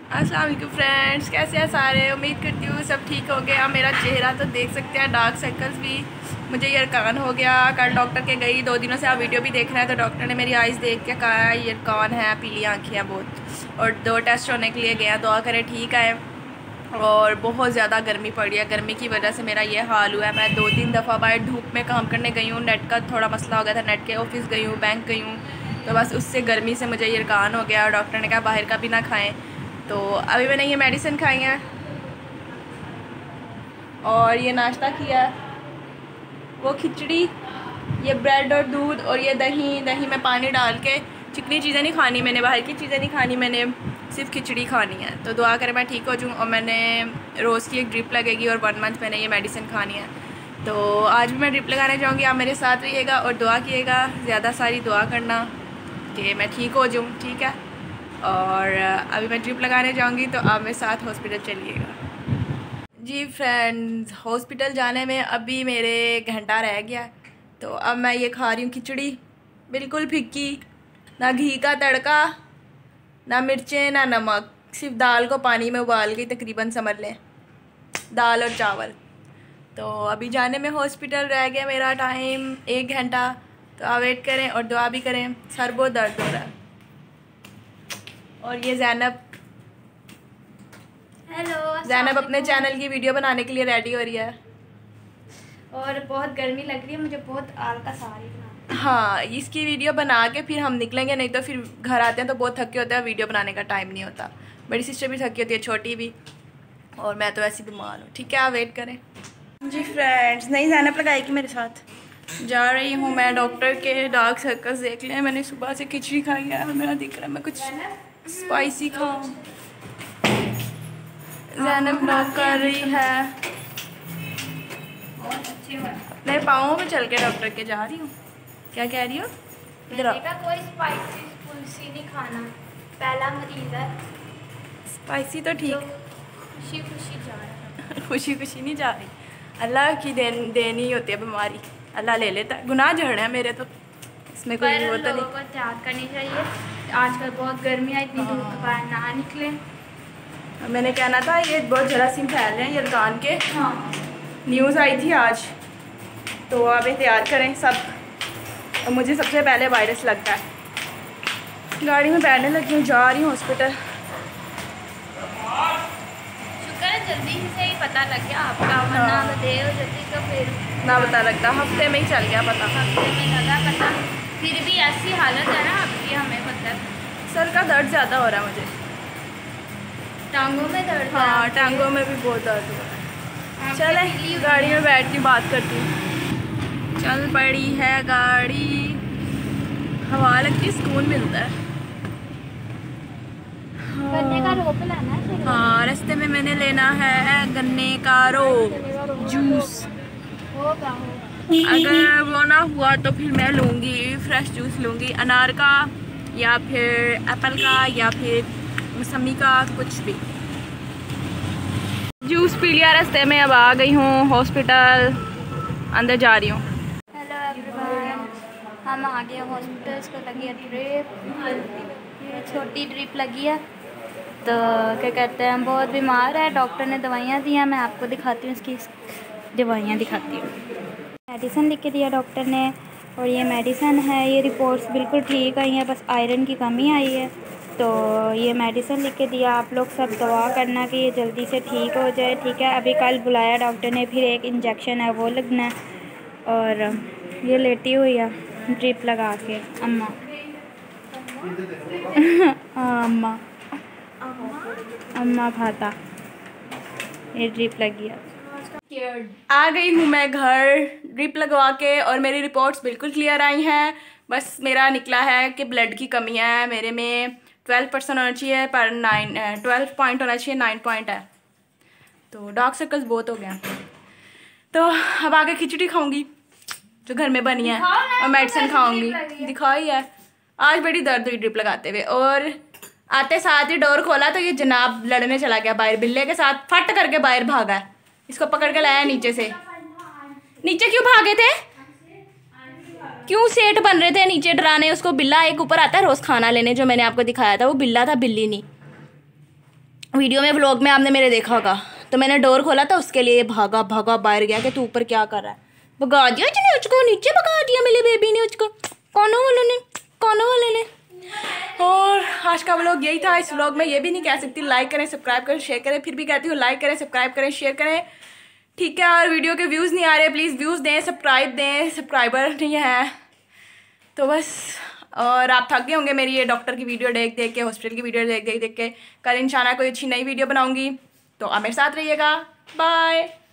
अस्सलाम वालेकुम फ्रेंड्स, कैसे हैं सारे। उम्मीद करती हूँ सब ठीक हो गया। मेरा चेहरा तो देख सकते हैं, डार्क सर्कल्स भी, मुझे यरकान हो गया। कल डॉक्टर के गई, 2 दिनों से आप वीडियो भी देख रहे हैं, तो डॉक्टर ने मेरी आइज़ देख के कहा है यरकान है, पीली आँखें हैं बहुत, और 2 टेस्ट होने के लिए गए हैं। दुआ करें ठीक है। और बहुत ज़्यादा गर्मी पड़ी है, गर्मी की वजह से मेरा ये हाल हुआ है। मैं 2-3 दफ़ा बाहर धूप में काम करने गई हूँ, नेट का थोड़ा मसला हो गया था, नेट के ऑफिस गई हूँ, बैंक गई हूँ, तो बस उससे गर्मी से मुझे यरकान हो गया। और डॉक्टर ने कहा बाहर का भी ना खाएं। तो अभी मैंने ये मेडिसिन खाई है और ये नाश्ता किया, वो खिचड़ी, ये ब्रेड और दूध, और ये दही। दही में पानी डाल के, चिकनी चीज़ें नहीं खानी मैंने, बाहर की चीज़ें नहीं खानी मैंने, सिर्फ खिचड़ी खानी है। तो दुआ करें मैं ठीक हो जाऊँ। और मैंने रोज़ की एक ड्रिप लगेगी और 1 मंथ मैंने ये मेडिसिन खानी है। तो आज भी मैं ड्रिप लगाने जाऊँगी, आप मेरे साथ रहिएगा और दुआ कीजिएगा, ज़्यादा सारी दुआ करना कि मैं ठीक हो जाऊँ, ठीक है। और अभी मैं ड्रिप लगाने जाऊँगी, तो आप मेरे साथ हॉस्पिटल चलिएगा। जी फ्रेंड्स, हॉस्पिटल जाने में अभी मेरे घंटा रह गया। तो अब मैं ये खा रही हूँ खिचड़ी, बिल्कुल फीकी, ना घी का तड़का, ना मिर्चें, ना नमक, सिर्फ दाल को पानी में उबाल के तकरीबन समझ लें, दाल और चावल। तो अभी जाने में हॉस्पिटल रह गया मेरा टाइम 1 घंटा। तो आप वेट करें और दुआ भी करें। सर बहुत दर्द हो रहा है। और ये ज़ैनब अपने चैनल की वीडियो बनाने के लिए रेडी हो रही है। और बहुत गर्मी लग रही है मुझे, बहुत आलकस आ रही है। हाँ, इसकी वीडियो बना के फिर हम निकलेंगे, नहीं तो फिर घर आते हैं तो बहुत थके होते हैं, वीडियो बनाने का टाइम नहीं होता। बड़ी सिस्टर भी थकी होती है, छोटी भी, और मैं तो ऐसी बीमार हूँ। ठीक है, आप वेट करें। जी फ्रेंड्स, नई ज़ैनब लगाएगी मेरे साथ। जा रही हूँ मैं डॉक्टर के। डार्क सर्कल्स देख लें, मैंने सुबह से खिचड़ी खाई है और मेरा दिख रहा है मैं कुछ स्पाइसी खाऊँ। ज़ैनब नॉक कर रही है। अपने पाँवों में चल के डॉक्टर के जा रही हूँ। क्या कह रही हो? इधर कोई स्पाइसी पुलसी नहीं खाना, पहला मरीज है। स्पाइसी तो ठीक, खुशी खुशी जा रहा है। खुशी खुशी नहीं जा रही। अल्लाह की देनी होती है बीमारी, अल्लाह ले लेता है। गुनाह झड़ है मेरे तो, इसमें कोई वो तो लोगों को एहतियात करनी चाहिए। आजकल बहुत गर्मी है, इतनी धूप के बाहर ना निकले। मैंने कहना था ये बहुत जरासीम फैल रहे हैं यरकान के। हाँ, न्यूज़ आई थी आज, तो आप एहतियात करें सब। और मुझे सबसे पहले वायरस लगता है। गाड़ी में बैठने लगी हूँ, जा रही हूँ हॉस्पिटल। शुक्र है जल्दी से ही पता लग गया आपका, वरना देर हो जाती तो फिर ना पता लगता, हफ्ते में ही चल गया पता। हफ्ते में लगा पता। फिर भी ऐसी हालत है ना आपकी, हमें पता है। सर का दर्द ज़्यादा हो रहा है मुझे, टांगों में दर्द। हाँ, टांगों में भी बहुत दर्द हो रहा है। चले गाड़ी में बैठ के बात करती हूँ। चल पड़ी है गाड़ी, हवा लगती, सुकून मिलता है। गन्ने का रोप लाना है। हाँ, रास्ते में मैंने लेना है गन्ने का रोप जूस। अगर वो ना हुआ तो फिर मैं लूँगी फ्रेश जूस, लूँगी अनार का या फिर एप्पल का या फिर मौसमी का, कुछ भी। जूस पी लिया रास्ते में, अब आ गई हूँ हॉस्पिटल, अंदर जा रही हूँ। हेलो एवरीवन, हम आ गए हॉस्पिटल। इसको लगी है ड्रिप, ये छोटी ड्रिप लगी है। तो क्या कहते हैं, बहुत बीमार है, डॉक्टर ने दवाइयाँ दी हैं। मैं आपको दिखाती हूँ, इसकी दवाइयाँ दिखाती हूँ। मेडिसिन लिख के दिया डॉक्टर ने, और ये मेडिसिन है। ये रिपोर्ट्स बिल्कुल ठीक आई हैं, बस आयरन की कमी आई है। तो ये मेडिसिन लिख के दिया। आप लोग सब दुआ करना कि ये जल्दी से ठीक हो जाए, ठीक है। अभी कल बुलाया डॉक्टर ने, फिर एक इंजेक्शन है वो लगना है। और ये लेटी हुई है ड्रिप लगा के अम्मा। अम्मा अम्मा खाता, ये ड्रिप लगी है। आ गई हूँ मैं घर ड्रिप लगवा के, और मेरी रिपोर्ट्स बिल्कुल क्लियर आई हैं। बस मेरा निकला है कि ब्लड की कमी है मेरे में। 12% होना चाहिए, पर 12 पॉइंट होना चाहिए, 9 पॉइंट है। तो डार्क सर्कल्स बहुत हो गया। तो अब आके खिचड़ी खाऊंगी जो घर में बनी है, और मेडिसिन खाऊंगी। दिखाई है, आज बड़ी दर्द हुई ड्रिप लगाते हुए। और आते साथ ही डोर खोला तो ये जनाब लड़ने चला गया बाहर, बिल्ले के साथ फट करके बाहर भागा है। इसको पकड़ के लाया नीचे से। नीचे क्यों भागे थे? क्यों सेठ बन रहे थे नीचे डराने उसको? बिल्ला एक ऊपर आता है रोज खाना लेने, जो मैंने आपको दिखाया था वो बिल्ला था, बिल्ली नहीं। वीडियो में व्लॉग में आपने मेरे देखा होगा, तो मैंने डोर खोला था उसके लिए भागा भागा बाहर गया कि तू ऊपर क्या कर रहा है। भगा दिया उसने, उसको नीचे भगा दिया मेरे बेबी ने, उसको कौनों वाले ने। और आज का व्लॉग यही था। इस व्लॉग में ये भी नहीं कह सकती लाइक करें, सब्सक्राइब करें, शेयर करें, फिर भी कहती हूँ लाइक करें, सब्सक्राइब करें, शेयर करें, ठीक है। और वीडियो के व्यूज़ नहीं आ रहे, प्लीज़ व्यूज़ दें, सब्सक्राइब दें, सब्सक्राइबर नहीं है तो बस। और आप थक गए होंगे मेरी ये डॉक्टर की वीडियो देख देख के, हॉस्पिटल की वीडियो देख देख के। कल इंशाल्लाह कोई अच्छी नई वीडियो बनाऊंगी, तो आप मेरे साथ रहिएगा। बाय।